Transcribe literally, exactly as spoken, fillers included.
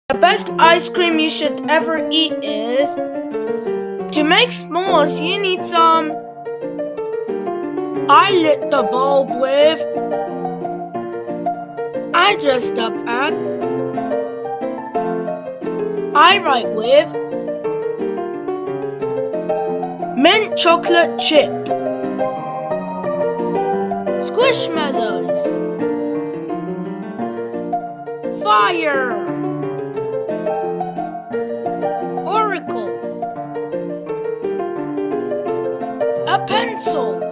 The best ice cream you should ever eat is... To make s'mores, you need some... I lit the bulb with... I dressed up as... I write with... Mint chocolate chip. Squishmallows. Fire. Oracle. A pencil.